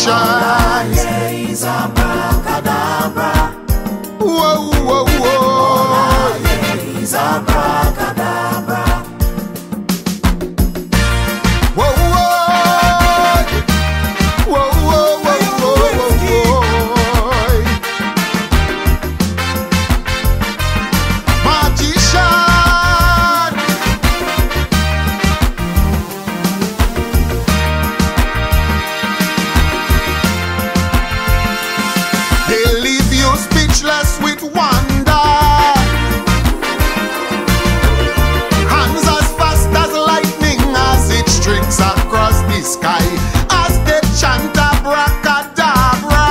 magicians. Is abracadabra. Whoa, whoa, whoa. Is abracadabra. Whoa, whoa. Whoa, whoa, whoa, whoa, whoa. Magician. They leave you speechless with wonder. Hands as fast as lightning as it streaks across the sky as they chant abracadabra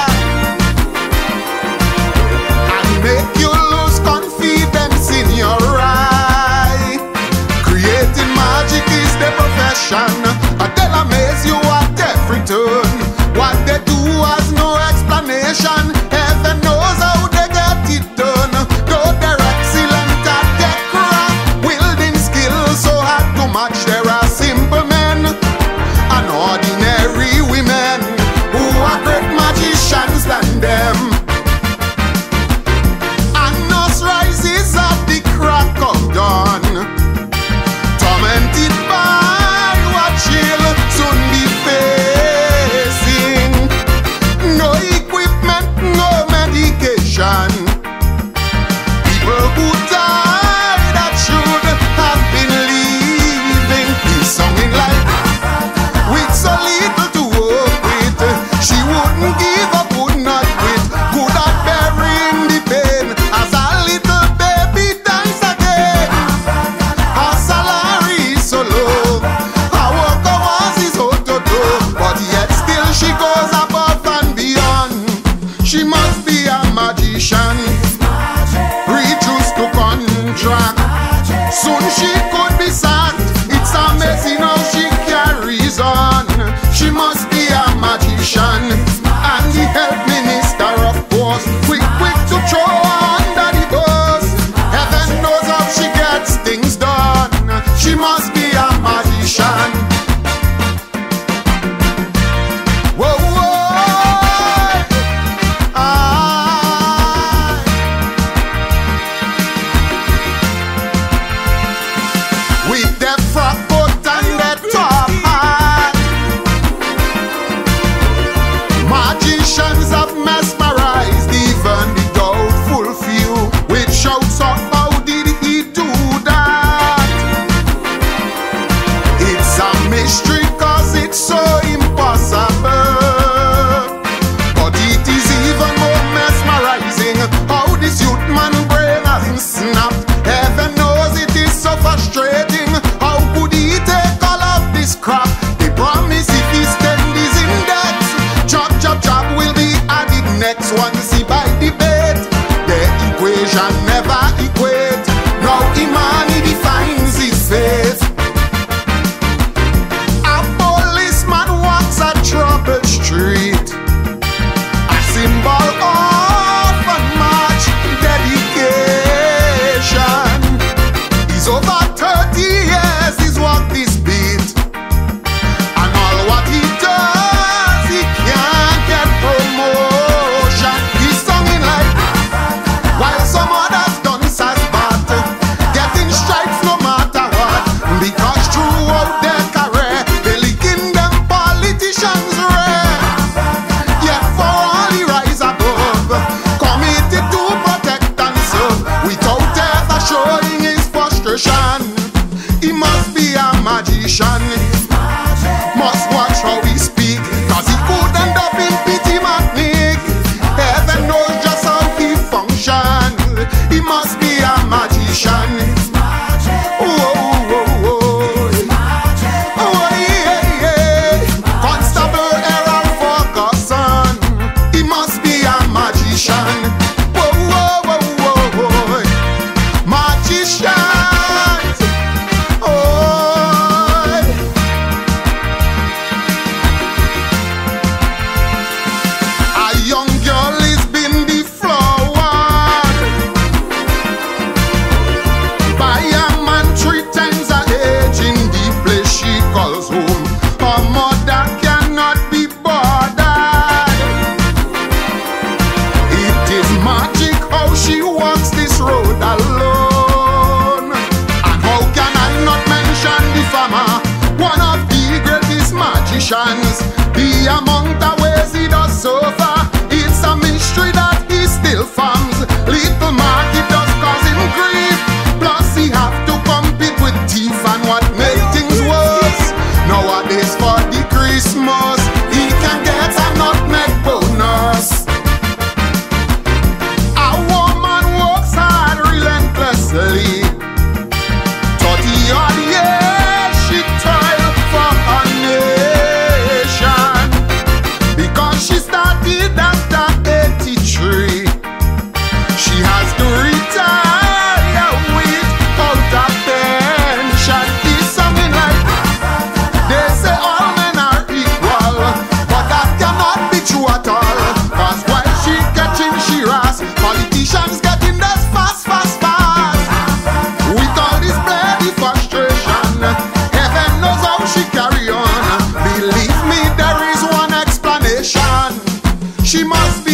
and make you lose confidence in your eye. Creating magic is the profession. They'll amaze you at every turn. What they do has no explanation. Heaven knows how they get it done. Though they're excellent at their craft, wielding skills so hard to match. There are simple men and ordinary women who are great magicians than them. And us rises at the crack of dawn, tormented by what she'll soon be facing. No equipment, no medication. People who died that should have been leaving. He's singing like, with so little to work with, she wouldn't give up, would not quit. Good at bearing the pain as a little baby dies again. Her salary is so low, her work hours is out to do, but yet still she goes above and beyond. She must be a magician, reduced to contract. Soon she could be sacked. It's amazing how she carries on. She must be a magician, and the health minister, of course, quick to throw her under the bus. Heaven knows how she gets things done. She must be a magician. Whoa, whoa. With their frock coat and their top hat, magicians have mesmerized even the doubtful few with shouts of how did he do that? It's a mystery cause it's so impossible, but it is even more mesmerizing how this youth man brain has him snapped. Heaven knows it is so frustrating. How could he take all of this crap? They promise if he extend his index, job will be sofa. It's a mystery that he still farms. Little Marky does cause him grief. Plus he have to compete with thief, and what make things worse, nowadays for the Christmas he can get a nutmeg bonus. A woman works hard relentlessly. 30-odd years she toiled for her nation, because she started after 83. She has to retire without a pension. It's something like, they say all men are equal, but that cannot be true at all. Cause while she catching she ras, politicians getting this fast, fast, fast. With all this bloody frustration, heaven knows how she carry on. Believe me, there is one explanation. She must be